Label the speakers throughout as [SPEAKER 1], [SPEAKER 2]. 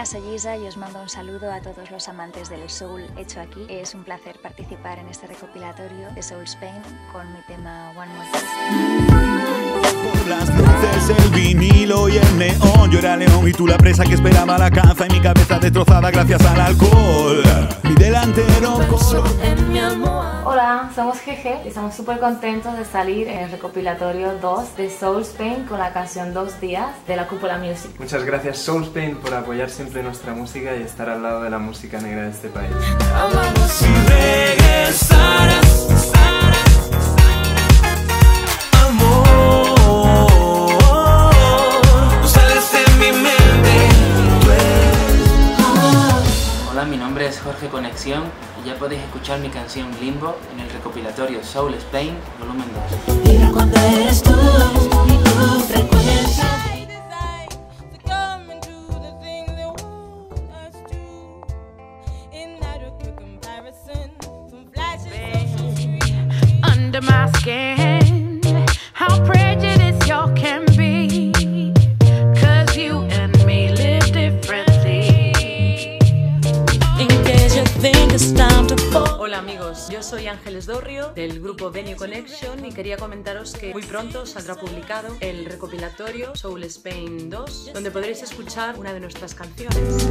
[SPEAKER 1] Hola, soy Isa y os mando un saludo a todos los amantes del soul hecho aquí. Es un placer participar en este recopilatorio de Soul Spain con mi tema One More Time.
[SPEAKER 2] Por las luces, el vinilo y el neón, yo era león y tú la presa que esperaba la caza, y mi cabeza destrozada gracias al alcohol. Mi delantero
[SPEAKER 3] Hola, somos Jeje y estamos súper contentos de salir en el recopilatorio 2 de Soul Spain con la canción 2 días de la Cúpula Music.
[SPEAKER 4] Muchas gracias Soul Spain por apoyar siempre nuestra música y estar al lado de la música negra de este país.
[SPEAKER 2] si regresaras, amor, no sales de mi mente.
[SPEAKER 5] Hola, mi nombre es Jorge Conexión y ya podéis escuchar mi canción Limbo en el recopilatorio Soul Spain volumen 2.
[SPEAKER 6] Mira cuando eres tú y tu frecuencia.
[SPEAKER 7] Under my skin, how prejudiced y'all can be, 'cause you and me live differently.
[SPEAKER 6] In case you think it's time to fall.
[SPEAKER 8] Hola amigos, yo soy Ángeles Dorrio del grupo Venue Connection y quería comentaros que muy pronto saldrá publicado el recopilatorio Soul Spain 2, donde podréis escuchar una de nuestras canciones.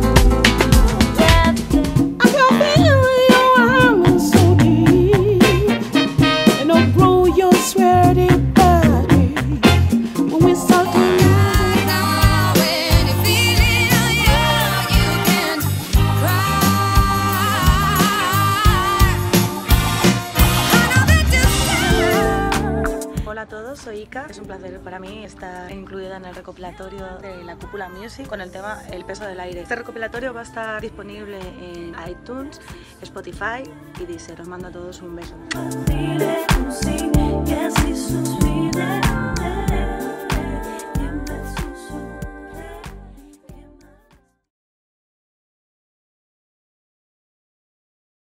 [SPEAKER 9] Hola a todos, soy Ika. Es un placer para mí estar incluida en el recopilatorio de la Cúpula Music con el tema El peso del aire. Este recopilatorio va a estar disponible en iTunes, Spotify y Deezer. Os mando a todos un beso.